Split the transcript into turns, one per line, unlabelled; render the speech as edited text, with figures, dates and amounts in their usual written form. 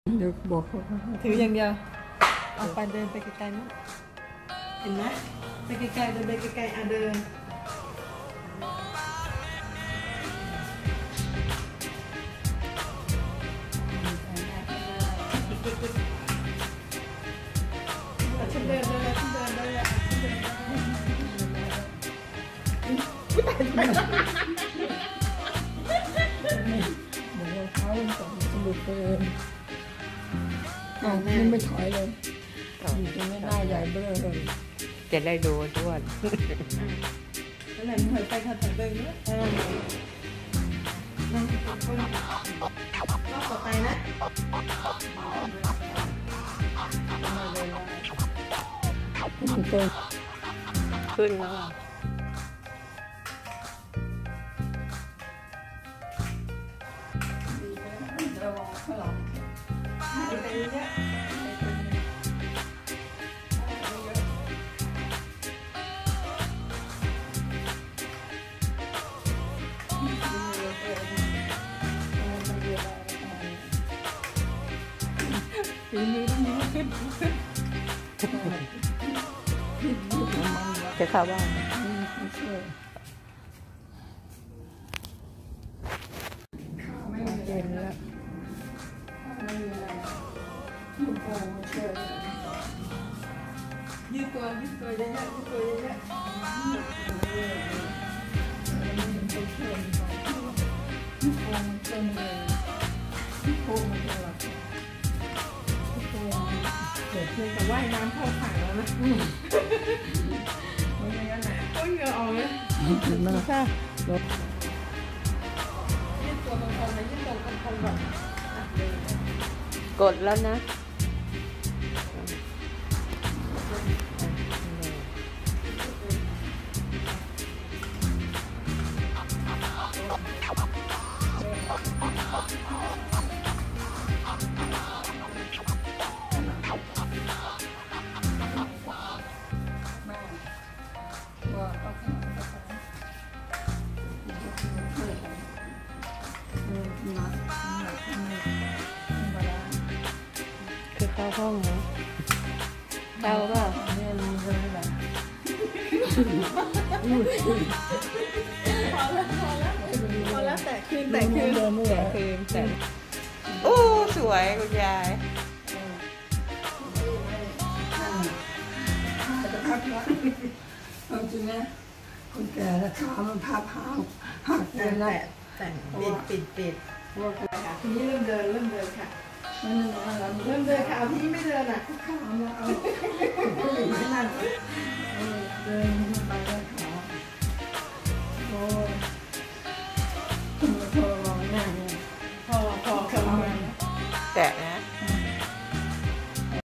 เดี๋ยวบอกเขา
ถืออย่างเดียวเอาไปเดินไปไกลๆนะเห็นไหมไปไกลๆเดินไปไกลๆเดินฉันเดินเลยฉันเดินเลยฉันเดิน
บอกเขาส่งสมุดเดินนี่ไม่ถอยเลยอยู่ตรงนี้หน้าใหญ่เบ้อเลย
จะได้ดูด้วน
แล้วไหนถอยไปค่ะถอยไปเนื้อนั่งคนรอบต่อไปนะ
ขึ้นแล้ว
ไปเยอะฝีมือต้องมีขึ้น
จะเข้าบ้าน
ไม่เย็นแล้วไม่มีอะไรลูกโป่งเชื่อ
ยืดตัวเยอะๆยืดตัวเยอะแต่ว่ายน้ำเข้าขังแล้วนะไม่งั้นน่ะก็เหงื่อออกเลย
มันค่ะ
ยืดตัวตรงๆนะยืดตัวตรงๆแบบ
กดแล้วนะคือเข้าห้องเหรอเข้าป่ะ
เนี่ยมีเลยแหละ
พอแล้วแต่คืนแต่คืน
เดินไม่ไหว
คืนแต่โอ้สวยคุณยาย
จะพักละเอาจริงนะคนแก่แล้วขามันพับหักเลยนะ
แต่ปิด
ว่า
ค่ะทีนี้เริ่มเดินค่ะ
ไม่นานแล้ว
เริ่มเดินค่ะเอาที่ไม่เดินอ่ะ
ขามาเอา